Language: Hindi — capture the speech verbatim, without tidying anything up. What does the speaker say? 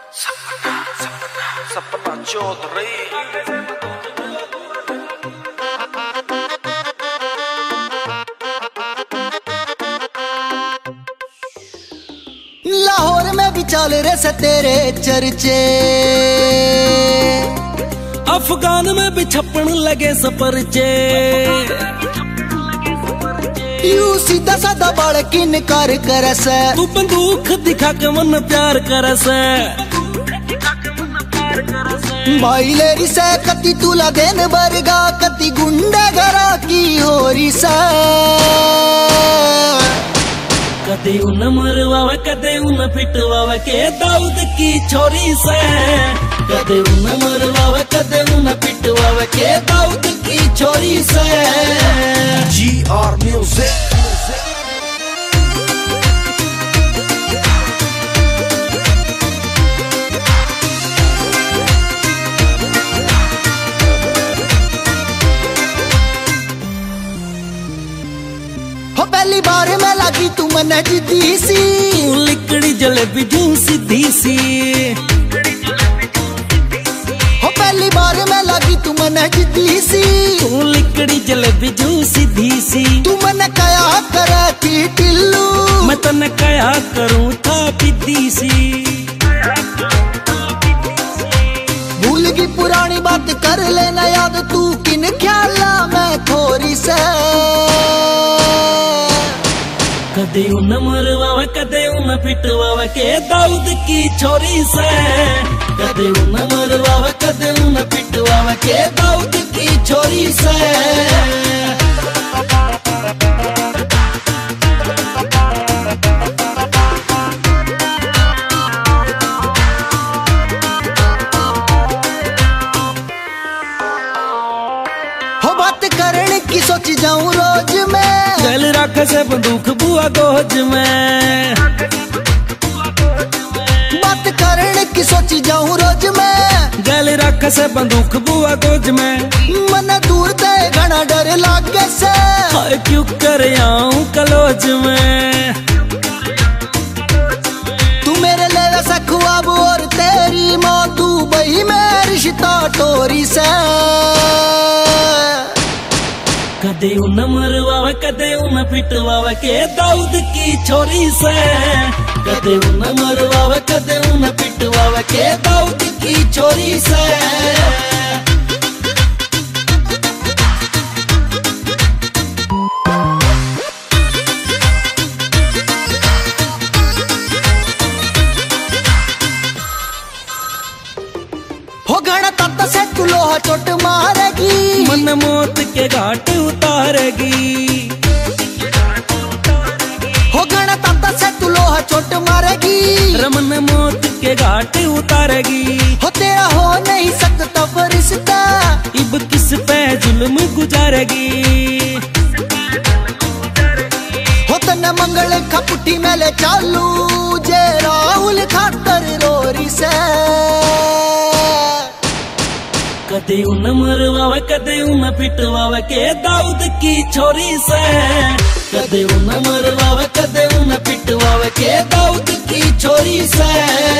सपना सपना सपना चौधरी। लाहौर में भी चल रहे से तेरे चर्चे, अफगान में भी छप्पन लगे सपरचे। यू सीधा साधा बालक इनकार करस, तू बंदूक दिखा के मन प्यार करस। भाई लेरी से कति तुला देन बरगा, कति गुंडे घरा की होरी से। कदे उन मरवावे कदे उन पिटवावे के दाऊद की छोरी से। कदे उन मरवावे कदे उन पिटवावे के दाऊद की छोरी से। G R music. हो पहली बार में लगी तू मन जिद्दी सी, लिकड़ी जलेबी जू सीधी सी। हो पहली बार में लगी तू मन जिद्दी सी, तू लिकड़ी जलेबी जू सीधी सी। तू मन कया करे थी टिल्लू, मैं तने कया करूं था पिद्दी सी। भूल गई पुरानी बात कर लेना याद, तू किन ख्याला में थोड़ी से। कदे उन मरवावे कदे उन पिटवावे के दाऊद की छोरी से। कदे उन मरवावे कदे उन पिटवावे के दाऊद की छोरी से। हो बात करने की सोच जाऊं रोज में, गल रख से बंदूक बुआ गोज में। बात करने की सोच जाऊं रोज में, गल रख से बंदूक बुआ गोज में। मन दूर दे घना डर लागे से, हाय क्यों कर आऊं कलोज में। तू मेरे ले वैसा ख्वाब और तेरी माँ दुबई में रिश्ता टोरी से। कदे उन मरवावे कदे उन पिटवावे के दाऊद की छोरी से। कदे उन मरवावे कदे उन पिटवावे के दाऊद की छोरी से। हो घना तत्त से तू लोहा चोट मारेगी, मन मौत के घाट उतारेगी। हो घना तत्त से तू लोहा चोट मारेगी, रमन मौत के घाट उतारेगी। हो तेरा हो नहीं सकता फरिश्ता, इब किस पे जुल्म गुजारेगी। हो तन मंगल खपुटी मेले चालू, जे राहुल खातर रोरी से। कदे उन मरवावे कदे उन पिटवावे के दाऊद की छोरी से। कदे उन मरवावे कदे उन पिटवावे के दाऊद की छोरी से।